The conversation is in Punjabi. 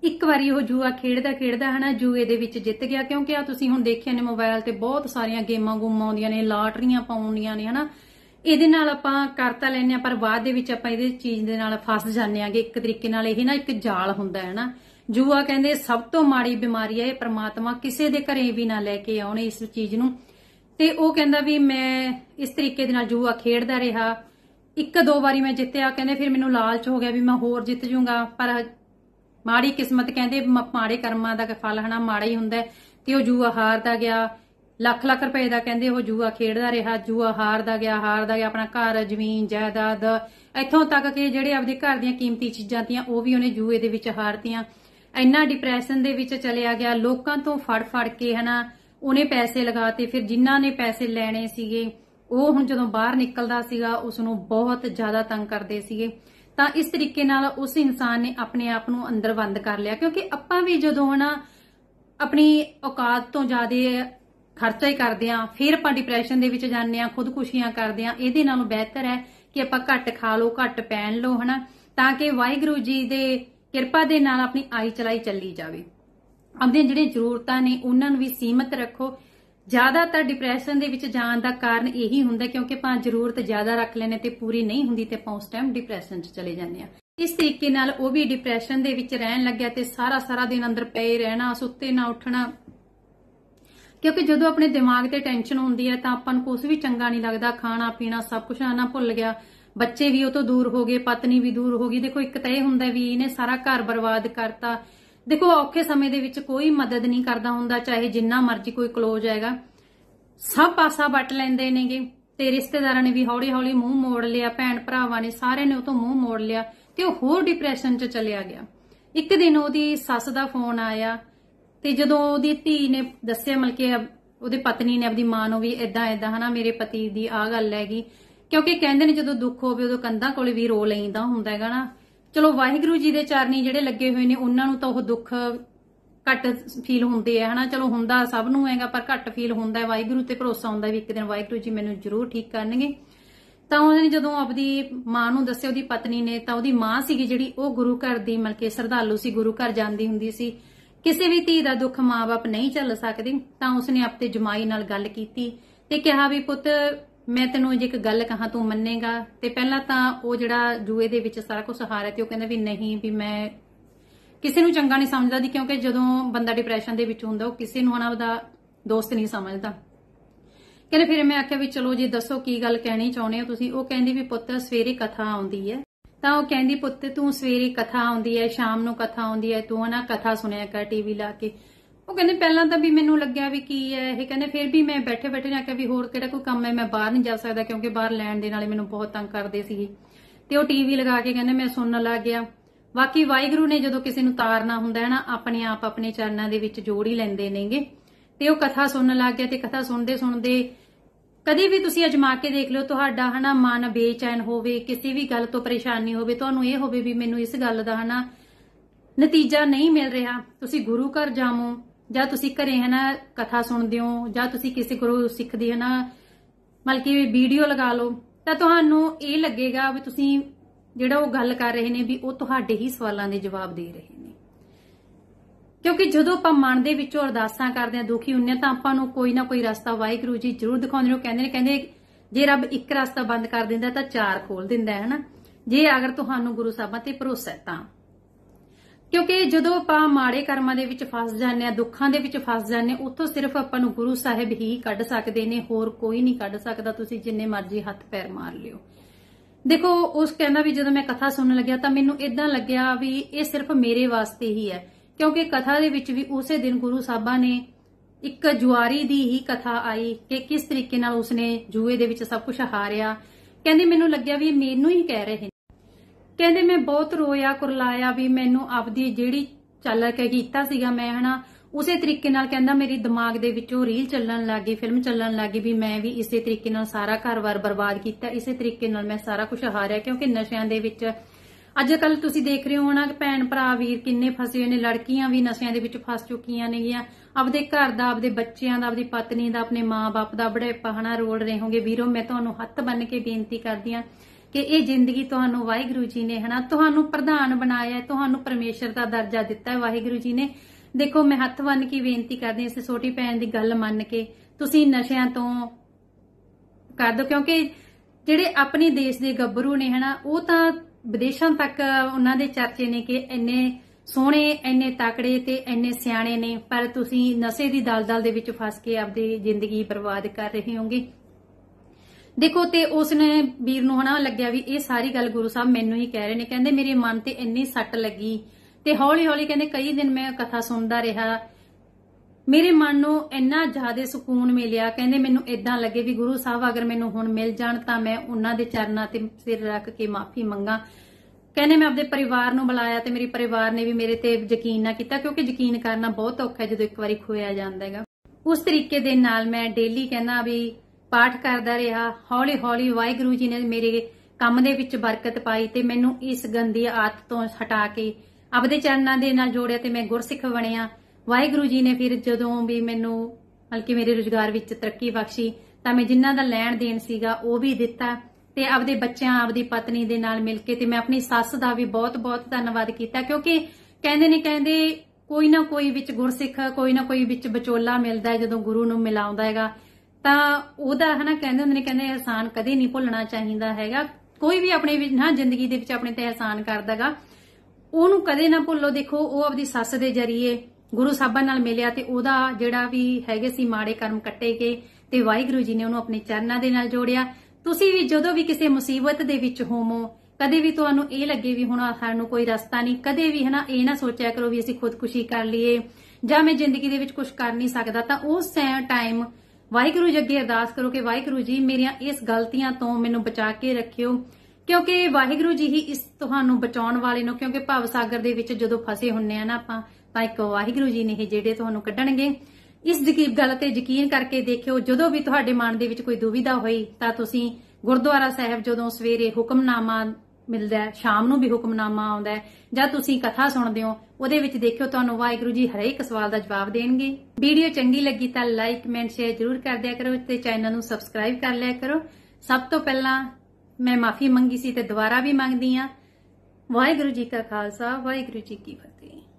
ਇੱਕ ਵਾਰੀ ਉਹ ਜੂਆ ਖੇਡਦਾ ਹਨਾ ਜੂਏ ਦੇ ਵਿੱਚ ਜਿੱਤ ਗਿਆ, ਕਿਉਂਕਿ ਆ ਤੁਸੀਂ ਹੁਣ ਦੇਖਿਆ ਨੇ ਮੋਬਾਈਲ ਤੇ ਬਹੁਤ ਸਾਰੀਆਂ ਗੇਮਾਂ ਗੂਮਾਂ ਆਉਂਦੀਆਂ ਨੇ, ਲਾਟਰੀਆਂ ਪਾਉਂਦੀਆਂ ਨੇ ਹਨਾ। ਇਹਦੇ ਨਾਲ ਆਪਾਂ ਕਰ ਤਾਂ ਲੈਂਦੇ ਆ, ਪਰ ਬਾਅਦ ਦੇ ਵਿੱਚ ਆਪਾਂ ਇਹਦੇ ਚੀਜ਼ ਦੇ ਨਾਲ ਫਸ ਜਾਂਦੇ ਆਂਗੇ। ਇੱਕ ਤਰੀਕੇ ਨਾਲ ਇਹ ਨਾ ਇੱਕ ਜਾਲ ਹੁੰਦਾ ਹੈ ਨਾ। ਜੂਆ ਕਹਿੰਦੇ ਸਭ ਤੋਂ ਮਾੜੀ ਬਿਮਾਰੀ ਹੈ, ਇਹ ਪ੍ਰਮਾਤਮਾ ਕਿਸੇ ਦੇ ਘਰੇ ਵੀ ਨਾ ਲੈ ਕੇ ਆਉਣ ਇਸ ਚੀਜ਼ ਨੂੰ। ਤੇ ਉਹ ਕਹਿੰਦਾ ਵੀ ਮੈਂ ਇਸ ਤਰੀਕੇ ਦੇ ਨਾਲ ਜੂਆ ਖੇਡਦਾ ਰਿਹਾ, ਇੱਕ ਦੋ ਵਾਰੀ ਮੈਂ ਜਿੱਤਿਆ, ਕਹਿੰਦੇ ਫਿਰ ਮੈਨੂੰ ਲਾਲਚ ਹੋ ਗਿਆ ਵੀ ਮੈਂ ਹੋਰ ਜਿੱਤ ਜੂੰਗਾ, ਪਰ ਮਾੜੀ ਕਿਸਮਤ ਕਹਿੰਦੇ ਮਾੜੇ ਕਰਮਾਂ ਦਾ ਫਲ ਹਨਾ ਮਾੜਾ ਹੀ ਹੁੰਦਾ। ਤੇ ਉਹ ਜੂਆ ਹਾਰਦਾ ਗਿਆ, ਲੱਖ ਲੱਖ ਰੁਪਏ ਦਾ ਕਹਿੰਦੇ ਉਹ ਜੂਆ ਖੇਡਦਾ ਰਿਹਾ, ਜੂਆ ਹਾਰਦਾ ਗਿਆ ਆਪਣਾ ਘਰ ਜ਼ਮੀਨ ਜਾਇਦਾਦ ਇੱਥੋਂ ਤੱਕ ਕਿ ਜਿਹੜੇ ਆਪਦੇ ਘਰ ਦੀਆਂ ਕੀਮਤੀ ਚੀਜ਼ਾਂ ਤੀਆਂ ਉਹ ਵੀ ਉਹਨੇ ਜੂਏ ਦੇ ਵਿੱਚ ਹਾਰਤੀਆਂ। ਇੰਨਾ ਡਿਪਰੈਸ਼ਨ ਦੇ ਵਿੱਚ ਚਲਿਆ ਗਿਆ, ਲੋਕਾਂ ਤੋਂ ਫੜ ਕੇ ਹਨਾ ਉਹਨੇ ਪੈਸੇ ਲਗਾਤੇ। ਫਿਰ ਜਿਨ੍ਹਾਂ ਨੇ ਪੈਸੇ ਲੈਣੇ ਸੀਗੇ ਉਹ ਹੁਣ ਜਦੋਂ ਬਾਹਰ ਨਿਕਲਦਾ ਸੀਗਾ ਉਸ ਨੂੰ ਬਹੁਤ ਜ਼ਿਆਦਾ ਤੰਗ ਕਰਦੇ ਸੀਗੇ। ਤਾਂ ਇਸ ਤਰੀਕੇ ਨਾਲ ਉਸ ਇਨਸਾਨ ਨੇ ਆਪਣੇ ਆਪ ਨੂੰ ਅੰਦਰ ਬੰਦ ਕਰ ਲਿਆ, ਕਿਉਂਕਿ ਆਪਾਂ ਵੀ ਜਦੋਂ ਹਨਾ ਆਪਣੀ ਔਕਾਤ ਤੋਂ ਜ਼ਿਆਦਾ ਖਰਚਾ ਹੀ ਕਰਦੇ ਆ, ਫਿਰ ਆਪਾਂ ਡਿਪਰੈਸ਼ਨ ਦੇ ਵਿੱਚ ਜਾਂਦੇ ਆ, ਖੁਦਕੁਸ਼ੀਆਂ ਕਰਦੇ ਆ। ਇਹਦੇ ਨਾਲੋਂ ਬਿਹਤਰ ਹੈ ਕਿ ਆਪਾਂ ਘੱਟ ਖਾ ਲਓ, ਘੱਟ ਪਹਿਨ ਲਓ ਹਨਾ, ਤਾਂ ਕਿ ਵਾਹਿਗੁਰੂ ਜੀ ਦੇ ਕਿਰਪਾ ਦੇ ਨਾਲ ਆਪਣੀ ਆਈ ਚਲਾਈ ਚੱਲੀ ਜਾਵੇ। ਆਪਣੀਆਂ ਜਿਹੜੀਆਂ ਜ਼ਰੂਰਤਾਂ ਨੇ ਉਹਨਾਂ ਨੂੰ ਵੀ ਸੀਮਤ ਰੱਖੋ। ਜ਼ਿਆਦਾਤਰ ਡਿਪਰੈਸ਼ਨ ਦੇ ਵਿੱਚ ਜਾਣ ਦਾ ਕਾਰਨ ਇਹੀ ਹੁੰਦਾ ਕਿਉਂਕਿ ਆਪਾਂ ਜ਼ਰੂਰਤ ਜ਼ਿਆਦਾ ਰੱਖ ਲੈਨੇ ਤੇ ਪੂਰੀ ਨਹੀਂ ਹੁੰਦੀ ਤੇ ਆਪਾਂ ਉਸ ਟਾਈਮ ਡਿਪਰੈਸ਼ਨ 'ਚ ਚਲੇ ਜਾਂਦੇ ਆ। ਇਸ ਤਰੀਕੇ ਨਾਲ ਉਹ ਵੀ ਡਿਪਰੈਸ਼ਨ ਦੇ ਵਿੱਚ ਰਹਿਣ ਲੱਗਿਆ ਤੇ ਸਾਰਾ ਦਿਨ ਅੰਦਰ ਪਏ ਰਹਿਣਾ, ਸੁੱਤੇ ਨਾ ਉੱਠਣਾ। ਕਿਉਂਕਿ ਜਦੋਂ ਆਪਣੇ ਦਿਮਾਗ ਤੇ ਟੈਨਸ਼ਨ ਹੁੰਦੀ ਹੈ ਤਾਂ ਆਪਾਂ ਨੂੰ ਕੁਝ ਵੀ ਚੰਗਾ ਨਹੀਂ ਲੱਗਦਾ, ਖਾਣਾ ਪੀਣਾ ਸਭ ਕੁਝ ਆਣਾ ਭੁੱਲ ਗਿਆ, ਬੱਚੇ ਵੀ ਉਹ ਤੋਂ ਦੂਰ ਹੋ ਗਏ, ਪਤਨੀ ਵੀ ਦੂਰ ਹੋ ਗਈ। ਦੇਖੋ ਇੱਕ ਤਾਂ ਇਹ ਹੁੰਦਾ ਵੀ ਇਹਨੇ ਸਾਰਾ ਘਰ ਬਰਬਾਦ ਕਰਤਾ। ਦੇਖੋ ਔਖੇ ਸਮੇਂ ਦੇ ਵਿੱਚ ਕੋਈ ਮਦਦ ਨਹੀਂ ਕਰਦਾ ਹੁੰਦਾ, ਚਾਹੇ ਜਿੰਨਾ ਮਰਜ਼ੀ ਕੋਈ ਕਲੋਜ਼ ਹੈਗਾ, ਸਭ ਪਾਸਾ ਵੱਟ ਲੈਂਦੇ ਨੇਗੇ। ਤੇ ਰਿਸ਼ਤੇਦਾਰਾਂ ਨੇ ਵੀ ਹੌਲੀ ਹੌਲੀ ਮੂੰਹ ਮੋੜ ਲਿਆ, ਭੈਣ ਭਰਾਵਾਂ ਨੇ ਸਾਰਿਆਂ ਨੇ ਉਹ ਤੋਂ ਮੂੰਹ ਮੋੜ ਲਿਆ ਤੇ ਉਹ ਹੋਰ ਡਿਪਰੈਸ਼ਨ 'ਚ ਚਲਿਆ ਗਿਆ। ਇੱਕ ਦਿਨ ਉਹਦੀ ਸੱਸ ਦਾ ਫੋਨ ਆਇਆ ਤੇ ਜਦੋਂ ਉਹਦੀ ਧੀ ਨੇ ਦੱਸਿਆ, ਮਤਲਬ ਕਿ ਉਹਦੇ ਪਤਨੀ ਨੇ ਆਪਦੀ ਮਾਂ ਨੂੰ ਵੀ ਏਦਾਂ ਹਨਾ ਮੇਰੇ ਪਤੀ ਦੀ ਆਹ ਗੱਲ ਹੈਗੀ। ਕਿਉਂਕਿ ਕਹਿੰਦੇ ਨੇ ਜਦੋਂ ਦੁੱਖ ਹੋਵੇ ਉਦੋਂ ਕੰਧਾਂ ਕੋਲੇ ਵੀ ਰੋ ਲੈਂਦਾ ਹੁੰਦਾ ਹੈਗਾ ਨਾ। ਚਲੋ ਵਾਹਿਗੁਰੂ ਜੀ ਦੇ ਚਰਨੀ ਜਿਹੜੇ ਲੱਗੇ ਹੋਏ ਨੇ ਉਹਨਾਂ ਨੂੰ ਤਾਂ ਉਹ ਦੁੱਖ ਘੱਟ ਫੀਲ ਹੁੰਦੇ ਆ ਹਨਾ। ਚਲੋ ਹੁੰਦਾ ਸਭ ਨੂੰ ਹੈਗਾ ਪਰ ਘੱਟ ਫੀਲ ਹੁੰਦਾ। ਵਾਹਿਗੁਰੂ ਤੇ ਭਰੋਸਾ ਹੁੰਦਾ ਵੀ ਇੱਕ ਦਿਨ ਵਾਹਿਗੁਰੂ ਜੀ ਮੈਨੂੰ ਜ਼ਰੂਰ ਠੀਕ ਕਰਨਗੇ। ਤਾਂ ਉਹਨੇ ਜਦੋਂ ਆਪਦੀ ਮਾਂ ਨੂੰ ਦੱਸਿਆ ਉਹਦੀ ਪਤਨੀ ਨੇ, ਤਾਂ ਉਹਦੀ ਮਾਂ ਸੀਗੀ ਜਿਹੜੀ ਉਹ ਗੁਰੂ ਘਰ ਦੀ ਮਤਲਬ ਕਿ ਸ਼ਰਧਾਲੂ ਸੀ, ਗੁਰੂ ਘਰ ਜਾਂਦੀ ਹੁੰਦੀ ਸੀ। ਕਿਸੇ ਵੀ ਧੀ ਦਾ ਦੁੱਖ ਮਾਂ-ਬਾਪ ਨਹੀਂ ਝੱਲ ਸਕਦੇ। ਤਾਂ ਉਸਨੇ ਆਪਣੇ ਜਮਾਈ ਨਾਲ ਗੱਲ ਕੀਤੀ ਤੇ ਕਿਹਾ ਵੀ ਪੁੱਤ ਮੈਂ ਤੈਨੂੰ ਜੇ ਇੱਕ ਗੱਲ ਕਹਾਂ ਤੂੰ ਮੰਨੇਗਾ। ਤੇ ਪਹਿਲਾਂ ਤਾਂ ਉਹ ਜਿਹੜਾ ਜੂਏ ਦੇ ਵਿੱਚ ਸਾਰਾ ਕੁਝ ਹਾਰਿਆ ਤੇ ਉਹ ਕਹਿੰਦਾ ਵੀ ਨਹੀਂ, ਵੀ ਮੈਂ ਕਿਸੇ ਨੂੰ ਚੰਗਾ ਨਹੀਂ ਸਮਝਦਾ ਦੀ, ਕਿਉਂਕਿ ਜਦੋਂ ਬੰਦਾ ਡਿਪਰੈਸ਼ਨ ਦੇ ਵਿੱਚ ਹੁੰਦਾ ਉਹ ਕਿਸੇ ਨੂੰ ਹਨਾ ਉਹਦਾ ਦੋਸਤ ਨਹੀਂ ਸਮਝਦਾ। ਕਹਿੰਦੇ ਫਿਰ ਮੈਂ ਆਖਿਆ ਵੀ ਚਲੋ ਜੀ ਦੱਸੋ ਕੀ ਗੱਲ ਕਹਿਣੀ ਚਾਹੁੰਦੇ ਹੋ ਤੁਸੀਂ। ਉਹ ਕਹਿੰਦੀ ਵੀ ਪੁੱਤ ਸਵੇਰੇ ਕਥਾ ਆਉਂਦੀ ਹੈ। ਤਾਂ ਉਹ ਕਹਿੰਦੀ ਪੁੱਤ ਤੂੰ ਸਵੇਰੇ ਕਥਾ ਆਉਂਦੀ ਹੈ, ਸ਼ਾਮ ਨੂੰ ਕਥਾ ਆਉਂਦੀ ਹੈ, ਤੂੰ ਹਨਾ ਕਥਾ ਸੁਣਿਆ ਕਰ ਟੀਵੀ ਲਾ ਕੇ। ਉਹ ਕਹਿੰਦੇ ਪਹਿਲਾਂ ਤਾਂ ਵੀ ਮੈਨੂੰ ਲੱਗਿਆ ਵੀ ਕੀ ਹੈ ਇਹ। ਕਹਿੰਦੇ ਫਿਰ ਵੀ ਮੈਂ ਬੈਠੇ ਨੇ ਆਖਿਆ ਵੀ ਹੋਰ ਕਿਹੜਾ ਕੋਈ ਕੰਮ ਹੈ, ਮੈਂ ਬਾਹਰ ਨਹੀਂ ਜਾ ਸਕਦਾ ਕਿਉਂਕਿ ਬਾਹਰ ਲੈਣ ਦੇ ਨਾਲੇ ਮੈਨੂੰ ਬਹੁਤ ਤੰਗ ਕਰਦੇ ਸੀਗੇ। ਤੇ ਉਹ ਟੀਵੀ ਲਗਾ ਕੇ ਕਹਿੰਦੇ ਮੈਂ ਸੁਣਨ ਲੱਗ ਗਿਆ। ਬਾਕੀ ਵਾਹਿਗੁਰੂ ਨੇ ਜਦੋਂ ਕਿਸੇ ਨੂੰ ਤਾਰਨਾ ਹੁੰਦਾ ਹੈ ਨਾ ਆਪਣੇ ਆਪ ਆਪਣੇ ਚਰਨਾਂ ਦੇ ਵਿੱਚ ਜੋੜ ਹੀ ਲੈਂਦੇ ਨੇਗੇ। ਤੇ ਉਹ ਕਥਾ ਸੁਣਨ ਲੱਗ ਗਿਆ ਤੇ ਕਥਾ ਸੁਣਦੇ ਕਦੇ ਵੀ ਤੁਸੀਂ ਅਜਮਾ ਕੇ ਦੇਖ ਲਿਓ, ਤੁਹਾਡਾ ਹਨਾ ਮਨ ਬੇਚੈਨ ਹੋਵੇ, ਕਿਸੇ ਵੀ ਗੱਲ ਤੋਂ ਪਰੇਸ਼ਾਨੀ ਹੋਵੇ, ਤੁਹਾਨੂੰ ਇਹ ਹੋਵੇ ਵੀ ਮੈਨੂੰ ਇਸ ਗੱਲ ਦਾ ਹਨਾ ਨਤੀਜਾ ਨਹੀਂ ਮਿਲ ਰਿਹਾ, ਤੁਸੀਂ ਗੁਰੂ ਘਰ ਜਾਵੋ ਜਾਂ ਤੁਸੀਂ ਘਰੇ ਹਨਾ ਕਥਾ ਸੁਣਦੇ ਹੋ ਜਾਂ ਤੁਸੀਂ ਕਿਸੇ ਗੁਰੂ ਸਿੱਖ ਦੀ ਹਨਾ ਮਤਲਬ ਕਿ ਵੀਡੀਓ ਲਗਾ ਲਓ, ਤਾਂ ਤੁਹਾਨੂੰ ਇਹ ਲੱਗੇਗਾ ਵੀ ਤੁਸੀਂ ਜਿਹੜਾ ਉਹ ਗੱਲ ਕਰ ਰਹੇ ਨੇ ਵੀ ਉਹ ਤੁਹਾਡੇ ਹੀ ਸਵਾਲਾਂ ਦੇ ਜਵਾਬ ਦੇ ਰਹੇ ਨੇ। ਕਿਉਂਕਿ ਜਦੋਂ ਆਪਾਂ ਮਨ ਦੇ ਵਿੱਚੋਂ ਅਰਦਾਸਾਂ ਕਰਦੇ ਹਾਂ, ਦੁਖੀ ਹੁੰਦੇ ਹਾਂ, ਤਾਂ ਆਪਾਂ ਨੂੰ ਕੋਈ ਨਾ ਕੋਈ ਰਸਤਾ ਵਾਹਿਗੁਰੂ ਜੀ ਜ਼ਰੂਰ ਦਿਖਾਉਂਦੇ ਨੇ। ਉਹ ਕਹਿੰਦੇ ਜੇ ਰੱਬ ਇੱਕ ਰਸਤਾ ਬੰਦ ਕਰ ਦਿੰਦਾ ਤਾਂ ਚਾਰ ਖੋਲ ਦਿੰਦਾ ਹੈ ਹਨਾ, ਜੇ ਅਗਰ ਤੁਹਾਨੂੰ ਗੁਰੂ ਸਾਹਿਬਾਂ ਤੇ ਭਰੋਸਾ ਹੈ ਤਾਂ। ਕਿਉਂਕਿ ਜਦੋਂ ਆਪਾਂ ਮਾੜੇ ਕਰਮਾਂ ਦੇ ਵਿੱਚ ਫਸ ਜਾਂਦੇ ਆ, ਦੁੱਖਾਂ ਦੇ ਵਿੱਚ ਫਸ ਜਾਂਦੇ, ਉੱਥੋਂ ਸਿਰਫ ਆਪਾਂ ਨੂੰ ਗੁਰੂ ਸਾਹਿਬ ਹੀ ਕੱਢ ਸਕਦੇ ਨੇ, ਹੋਰ ਕੋਈ ਨਹੀਂ ਕੱਢ ਸਕਦਾ। ਤੁਸੀਂ ਜਿੰਨੇ ਮਰਜ਼ੀ ਹੱਥ ਪੈਰ ਮਾਰ ਲਿਓ। ਦੇਖੋ ਉਸ ਕਹਿੰਦਾ ਵੀ ਜਦੋਂ ਮੈਂ ਕਥਾ ਸੁਣਨ ਲੱਗਿਆ ਤਾਂ ਮੈਨੂੰ ਇਦਾਂ ਲੱਗਿਆ ਵੀ ਇਹ ਸਿਰਫ ਮੇਰੇ ਵਾਸਤੇ ਹੀ ਹੈ, ਕਿਉਂਕਿ ਕਥਾ ਦੇ ਵਿੱਚ ਵੀ ਉਸੇ ਦਿਨ ਗੁਰੂ ਸਾਹਿਬਾਂ ਨੇ ਇੱਕ ਜੁਆਰੀ ਦੀ ਹੀ ਕਥਾ ਆਈ ਕਿ ਕਿਸ ਤਰੀਕੇ ਨਾਲ ਉਸਨੇ ਜੂਏ ਦੇ ਵਿੱਚ ਸਭ ਕੁਝ ਹਾਰਿਆ। ਕਹਿੰਦੇ ਮੈਨੂੰ ਲੱਗਿਆ ਵੀ ਮੈਨੂੰ ਹੀ ਕਹਿ ਰਹੇ ਨੇ। ਕਹਿੰਦੇ ਮੈਂ ਬਹੁਤ ਰੋਇਆ ਕੁਰਲਾਇਆ ਵੀ ਮੈਨੂੰ ਆਪਦੀ ਜਿਹੜੀ ਚੱਲ ਕੇ ਕੀਤਾ ਸੀਗਾ ਮੈਂ ਹਨਾ ਉਸੇ ਤਰੀਕੇ ਨਾਲ। ਕਹਿੰਦਾ ਮੇਰੀ ਦਿਮਾਗ ਦੇ ਵਿੱਚੋਂ ਰੀਲ ਚੱਲਣ ਲੱਗੀ, ਫਿਲਮ ਚੱਲਣ ਲੱਗੀ ਵੀ ਮੈਂ ਵੀ ਇਸੇ ਤਰੀਕੇ ਨਾਲ ਸਾਰਾ ਘਰ-ਬਾਰ ਬਰਬਾਦ ਕੀਤਾ, ਇਸੇ ਤਰੀਕੇ ਨਾਲ ਮੈਂ ਸਾਰਾ ਕੁਝ ਹਾਰਿਆ। ਕਿਉਂਕਿ ਨਸ਼ਿਆਂ ਦੇ ਵਿੱਚ ਅੱਜ ਕੱਲ ਤੁਸੀਂ ਦੇਖ ਰਹੇ ਹੋ ਨਾ ਭੈਣ ਭਰਾ ਵੀਰ ਕਿੰਨੇ ਫਸੇ ਹੋਏ ਨੇ, ਲੜਕੀਆਂ ਵੀ ਨਸ਼ਿਆਂ ਦੇ ਵਿੱਚ ਫਸ ਚੁੱਕੀਆਂ ਨੇਗੀਆਂ। ਆਪਦੇ ਘਰ ਦਾ, ਆਪਦੇ ਬੱਚਿਆਂ ਦਾ, ਆਪਦੀ ਪਤਨੀ ਦਾ, ਆਪਣੇ ਮਾਂ-ਬਾਪ ਦਾ ਬੜੇਪਾ ਹਨਾ ਰੋਲ ਰਹੇ ਹੋਗੇ। ਵੀਰੋ ਮੈਂ ਤੁਹਾਨੂੰ ਹੱਥ ਬੰਨ ਕੇ ਬੇਨਤੀ ਕਰਦੀ ਹਾਂ ਕਿ ਇਹ ਜ਼ਿੰਦਗੀ ਤੁਹਾਨੂੰ ਵਾਹਿਗੁਰੂ ਜੀ ਨੇ ਹਨਾ ਤੁਹਾਨੂੰ ਪ੍ਰਧਾਨ ਬਣਾਇਆ, ਤੁਹਾਨੂੰ ਪਰਮੇਸ਼ਰ ਦਾ ਦਰਜਾ ਦਿੱਤਾ ਹੈ ਵਾਹਿਗੁਰੂ ਜੀ ਨੇ। ਦੇਖੋ ਮੈਂ ਹੱਥ ਬੰਨ੍ਹ ਕੇ ਬੇਨਤੀ ਕਰਦੀ ਇਸ ਛੋਟੀ ਭੈਣ ਦੀ ਗੱਲ ਮੰਨ ਕੇ ਤੁਸੀਂ ਨਸ਼ਿਆਂ ਤੋਂ ਕਰ ਦਿਓ, ਕਿਉਂਕਿ ਜਿਹੜੇ ਆਪਣੇ ਦੇਸ਼ ਦੇ ਗੱਭਰੂ ਨੇ ਹਨਾ ਉਹ ਤਾਂ ਵਿਦੇਸ਼ਾਂ ਤੱਕ ਉਹਨਾਂ ਦੇ ਚਰਚੇ ਨੇ ਕਿ ਇੰਨੇ ਸੋਹਣੇ, ਇੰਨੇ ਤਕੜੇ ਤੇ ਇੰਨੇ ਸਿਆਣੇ ਨੇ, ਪਰ ਤੁਸੀਂ ਨਸ਼ੇ ਦੀ ਦਲਦਲ ਦੇ ਵਿੱਚ ਫਸ ਕੇ ਆਪਦੀ ਜ਼ਿੰਦਗੀ ਬਰਬਾਦ ਕਰ ਰਹੇ ਹੋਗੇ। ਦੇਖੋ ਤੇ ਉਸਨੇ ਵੀਰ ਨੂੰ ਹਨਾ ਲੱਗਿਆ ਵੀ ਇਹ ਸਾਰੀ ਗੱਲ ਗੁਰੂ ਸਾਹਿਬ ਮੈਨੂੰ ਹੀ ਕਹਿ ਰਹੇ ਨੇ। ਕਹਿੰਦੇ ਮੇਰੇ ਮਨ ਤੇ ਇੰਨੀ ਸੱਟ ਲੱਗੀ ਤੇ ਹੌਲੀ ਹੌਲੀ ਕਹਿੰਦੇ ਕਈ ਦਿਨ ਮੈਂ ਕਥਾ ਸੁਣਦਾ ਰਿਹਾ, ਮੇਰੇ ਮਨ ਨੂੰ ਇੰਨਾ ਜ਼ਿਆਦਾ ਸਕੂਨ ਮਿਲਿਆ। ਕਹਿੰਦੇ ਮੈਨੂੰ ਇਦਾਂ ਲੱਗੇ ਵੀ ਗੁਰੂ ਸਾਹਿਬ ਅਗਰ ਮੈਨੂੰ ਹੁਣ ਮਿਲ ਜਾਣ ਤਾਂ ਮੈਂ ਉਹਨਾਂ ਦੇ ਚਰਨਾਂ ਤੇ ਸਿਰ ਰੱਖ ਕੇ ਮਾਫੀ ਮੰਗਾ। ਕਹਿੰਦੇ ਮੈਂ ਆਪਦੇ ਪਰਿਵਾਰ ਨੂੰ ਬੁਲਾਇਆ ਤੇ ਮੇਰੇ ਪਰਿਵਾਰ ਨੇ ਵੀ ਮੇਰੇ ਤੇ ਯਕੀਨ ਨਾ ਕੀਤਾ, ਕਿਉਂਕਿ ਯਕੀਨ ਕਰਨਾ ਬਹੁਤ ਔਖਾ ਜਦੋਂ ਇੱਕ ਵਾਰੀ ਖੋਇਆ ਜਾਂਦਾ ਹੈਗਾ। ਉਸ ਤਰੀਕੇ ਦੇ ਨਾਲ ਮੈਂ ਡੇਲੀ ਕਹਿੰਦਾ ਵੀ ਪਾਠ ਕਰਦਾ ਰਿਹਾ। ਹੌਲੀ ਹੌਲੀ ਵਾਹਿਗੁਰੂ ਜੀ ਨੇ ਮੇਰੇ ਕੰਮ ਦੇ ਵਿੱਚ ਬਰਕਤ ਪਾਈ ਤੇ ਮੈਨੂੰ ਇਸ ਗੰਦੀ ਆਦਤ ਤੋਂ ਹਟਾ ਕੇ ਆਪਦੇ ਚਰਨਾਂ ਦੇ ਨਾਲ ਜੋੜਿਆ ਤੇ ਮੈਂ ਗੁਰਸਿੱਖ ਬਣਿਆ। ਵਾਹਿਗੁਰੂ ਜੀ ਨੇ ਫਿਰ ਜਦੋਂ ਵੀ ਮੈਨੂੰ ਬਲਕਿ ਮੇਰੇ ਰੁਜ਼ਗਾਰ ਵਿੱਚ ਤਰੱਕੀ ਬਖਸ਼ੀ ਤਾਂ ਮੈਂ ਜਿਨ੍ਹਾਂ ਦਾ ਲੈਣ ਦੇਣ ਸੀਗਾ ਉਹ ਵੀ ਦਿੱਤਾ ਤੇ ਆਪਦੇ ਬੱਚਿਆਂ, ਆਪਦੀ ਪਤਨੀ ਦੇ ਨਾਲ ਮਿਲ ਕੇ ਤੇ ਮੈਂ ਆਪਣੀ ਸੱਸ ਦਾ ਵੀ ਬਹੁਤ ਬਹੁਤ ਧੰਨਵਾਦ ਕੀਤਾ, ਕਿਉਂਕਿ ਕਹਿੰਦੇ ਕੋਈ ਨਾ ਕੋਈ ਵਿੱਚ ਗੁਰਸਿੱਖ, ਕੋਈ ਨਾ ਕੋਈ ਵਿੱਚ ਵਿਚੋਲਾ ਮਿਲਦਾ ਜਦੋਂ ਗੁਰੂ ਨੂੰ ਮਿਲਾਉਂਦਾ ਹੈਗਾ ਤਾਂ ਉਹਦਾ ਹਨਾ ਕਹਿੰਦੇ ਅਹਿਸਾਨ ਕਦੇ ਨਹੀਂ ਭੁੱਲਣਾ ਚਾਹੀਦਾ ਹੈਗਾ। ਕੋਈ ਵੀ ਆਪਣੇ ਵਿੱਚ ਨਾ ਜ਼ਿੰਦਗੀ ਦੇ ਵਿੱਚ ਆਪਣੇ ਤੇ ਅਹਿਸਾਨ ਕਰਦਾਗਾ ਉਹਨੂੰ ਕਦੇ ਨਾ ਭੁੱਲੋ। ਦੇਖੋ ਉਹ ਆਪਦੀ ਸੱਸ ਦੇ ਜਰੀਏ ਗੁਰੂ ਸਾਹਿਬਾਂ ਨਾਲ ਮਿਲਿਆ ਤੇ ਉਹਦਾ ਜਿਹੜਾ ਵੀ ਹੈਗੇ ਸੀ ਮਾੜੇ ਕਰਮ ਕੱਟੇ ਗਏ ਤੇ ਵਾਹਿਗੁਰੂ ਜੀ ਨੇ ਉਹਨੂੰ ਆਪਣੇ ਚਰਨਾਂ ਦੇ ਨਾਲ ਜੋੜਿਆ। ਤੁਸੀਂ ਵੀ ਜਦੋਂ ਵੀ ਕਿਸੇ ਮੁਸੀਬਤ ਦੇ ਵਿੱਚ ਹੋਵੋ, ਕਦੇ ਵੀ ਤੁਹਾਨੂੰ ਇਹ ਲੱਗੇ ਵੀ ਹੁਣ ਸਾਨੂੰ ਕੋਈ ਰਸਤਾ ਨਹੀਂ, ਕਦੇ ਵੀ ਹਨਾ ਇਹ ਨਾ ਸੋਚਿਆ ਕਰੋ ਵੀ ਅਸੀਂ ਖੁਦਕੁਸ਼ੀ ਕਰ ਲਈਏ ਜਾਂ ਮੈਂ ਜ਼ਿੰਦਗੀ ਦੇ ਵਿੱਚ ਕੁਝ ਕਰ ਨਹੀਂ ਸਕਦਾ। ਤਾਂ ਉਸ ਟਾਈਮ ਵਾਹਿਗੁਰੂ ਜੀ ਅੱਗੇ ਅਰਦਾਸ ਕਰੋ ਕਿ ਵਾਹਿਗੁਰੂ ਜੀ ਮੇਰੀਆਂ ਇਸ ਗਲਤੀਆਂ ਤੋਂ ਮੈਨੂੰ ਬਚਾ ਕੇ ਰੱਖਿਓ, ਕਿਉਂਕਿ ਵਾਹਿਗੁਰੂ ਜੀ ਹੀ ਇਸ ਤੁਹਾਨੂੰ ਬਚਾਉਣ ਵਾਲੇ ਨੂੰ, ਕਿਉਂਕਿ ਭਵ ਸਾਗਰ ਦੇ ਵਿੱਚ ਜਦੋਂ ਫਸੇ ਹੁੰਨੇ ਆ ਨਾ ਆਪਾਂ ਤਾਂ ਇੱਕ ਵਾਹਿਗੁਰੂ ਜੀ ਨੇ ਜਿਹੜੇ ਤੁਹਾਨੂੰ ਕੱਢਣਗੇ। ਇਸ ਗੱਲ ਤੇ ਯਕੀਨ ਕਰਕੇ ਦੇਖਿਓ। ਜਦੋਂ ਵੀ ਤੁਹਾਡੇ ਮਨ ਦੇ ਵਿੱਚ ਕੋਈ ਦੁਵਿਧਾ ਹੋਈ ਤਾਂ ਤੁਸੀਂ ਗੁਰਦੁਆਰਾ ਸਾਹਿਬ ਜਦੋਂ ਸਵੇਰੇ ਹੁਕਮਨਾਮਾ ਮਿਲਦਾ ਹੈ, ਸ਼ਾਮ ਨੂੰ ਵੀ ਹੁਕਮਨਾਮਾ ਆਉਂਦਾ ਹੈ, ਜਾਂ ਤੁਸੀਂ ਕਥਾ ਸੁਣਦੇ ਹੋ ਉਹਦੇ ਵਿੱਚ ਦੇਖਿਓ ਤੁਹਾਨੂੰ ਵਾਹਿਗੁਰੂ ਜੀ ਹਰੇਕ ਸਵਾਲ ਦਾ ਜਵਾਬ ਦੇਣਗੇ। ਵੀਡੀਓ ਚੰਗੀ ਲੱਗੀ ਤਾਂ ਲਾਈਕ, ਕਮੈਂਟ, ਸ਼ੇਅਰ ਜ਼ਰੂਰ ਕਰ ਦਿਆ ਕਰੋ ਤੇ ਚੈਨਲ ਨੂੰ ਸਬਸਕ੍ਰਾਈਬ ਕਰ ਲਿਆ ਕਰੋ। ਸਭ ਤੋਂ ਪਹਿਲਾਂ ਮੈਂ ਮਾਫੀ ਮੰਗੀ ਸੀ ਤੇ ਦੁਬਾਰਾ ਵੀ ਮੰਗਦੀ ਹਾਂ। ਵਾਹਿਗੁਰੂ ਜੀ ਕਾ ਖਾਲਸਾ, ਵਾਹਿਗੁਰੂ ਜੀ ਕੀ ਫਤਿਹ।